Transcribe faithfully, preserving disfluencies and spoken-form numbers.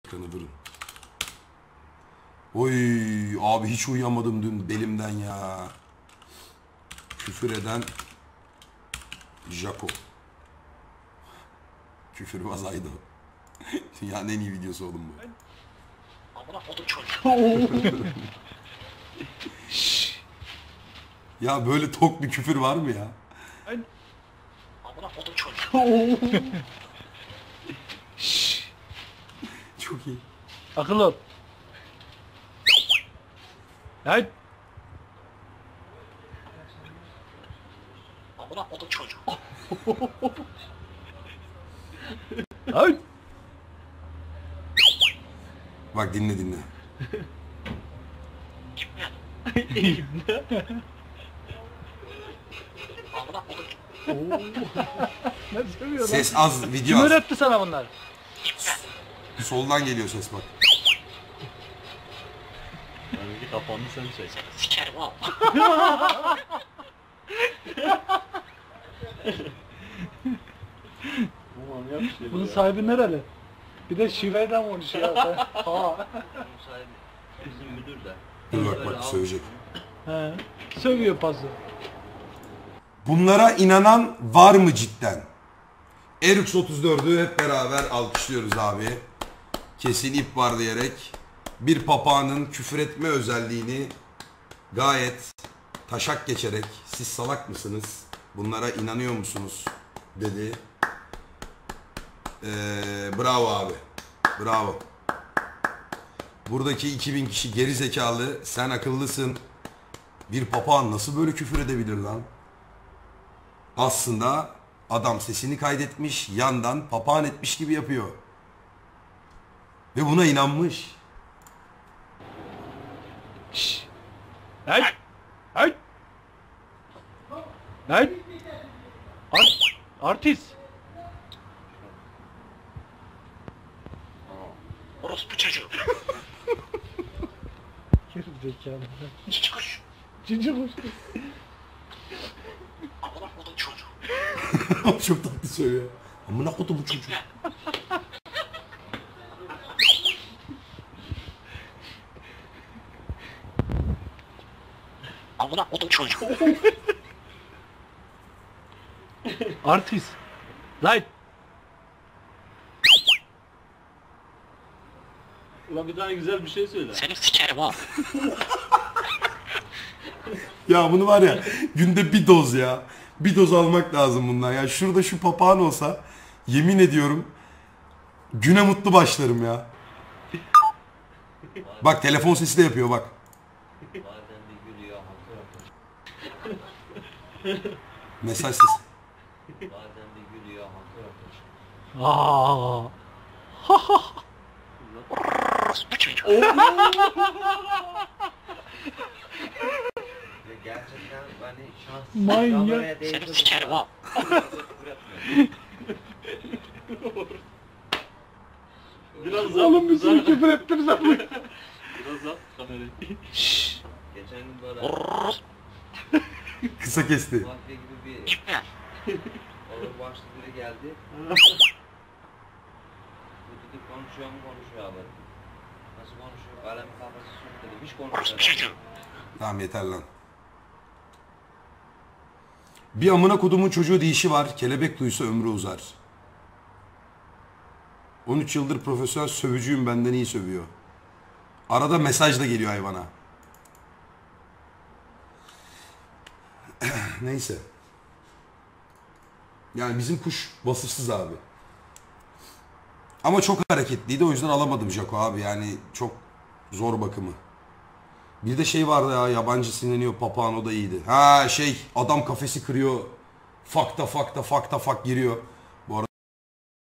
Ekranı durun. Oy abi hiç uyuyamadım dün belimden ya. Küfür eden Jaco. Küfürbaz Aydo. Dünyanın en iyi videosu oğlum bu. Amına kodum çocuğu. Ya böyle tok bir küfür var mı ya? Amına kodum çocuğu. Çok iyi. Akıl ol. Hayır. Amına kodum çocuğu. Hayır. Bak dinle dinle. Amına kodum. Ne seviyor lan? Ses az, video Kim az. öğretti sana bunlar? Soldan geliyor ses bak. Benimki kapandı sen çek. Seni sikerim ha. Bu manyak bir şey. Bunun sahibi nereli? Bir de şiveden konuşuyor. Ha. Bunun sahibi bizim müdür de. Dur bak bak söyleyecek. He. Sövüyor pası. Bunlara inanan var mı cidden? Erux otuz dördü hep beraber alkışlıyoruz abi. Kesin ip var diyerek bir papağanın küfür etme özelliğini gayet taşak geçerek siz salak mısınız? Bunlara inanıyor musunuz? Dedi. Ee, bravo abi. Bravo. Buradaki iki bin kişi geri zekalı. Sen akıllısın. Bir papağan nasıl böyle küfür edebilir lan? Aslında adam sesini kaydetmiş, yandan papağan etmiş gibi yapıyor. Ve buna inanmış. Şşş. Hayır. Hayır. Hayır. Art artist. Orospu çocuğu. Geri zekalı. Cici kuş. Cici kuş. Amına kodum çocuğu. Çok tatlı söylüyor. Amına kodu bu çocuk. Amına kodum çocuğu. Artist. Light. Ulan bir tane güzel bir şey söyle. Seni sikerim ha. Ya bunu var ya günde bir doz ya. Bir doz almak lazım bundan. Ya şurada şu papağan olsa yemin ediyorum güne mutlu başlarım ya. Bak telefon sesi de yapıyor bak. Bazen bir gülüyor, hakır hakır. Mesaj sesi. Bazen bir gülüyor, hakır hakır. Aa. Orospu çocuğu. Ve gerçekten hani şans... Manyak. kameraya değdi Seni bu sikerim ha. küfür etmiyor. Biraz uzat. Oğlum bir sürü küfür ettim sen. Biraz uzat kamerayı. Şşş. Geçen gün böyle Orospu Kısa kesti. mafya gibi bir çocuğu. olur başlı biri geldi. Bu dedi konuşuyor mu konuşuyor abi. Nasıl konuşuyor? Kalemin kafası sürttü dedim. Hiç Orospu konuşmuyor. çocuğu. Tamam yeter lan. Bir amına kodumun çocuğu deyişi var. Kelebek duysa ömrü uzar. on üç yıldır profesyonel sövücüyüm, benden iyi sövüyor. Arada mesaj da geliyor hayvana. Neyse. Yani bizim kuş vasıfsız abi. Ama çok hareketliydi, o yüzden alamadım Jaco abi. Yani çok zor bakımı. Bir de şey vardı ya, yabancı sinirleniyor papağan, o da iyiydi. Ha şey, adam kafesi kırıyor. Fakta fakta fakta fak giriyor.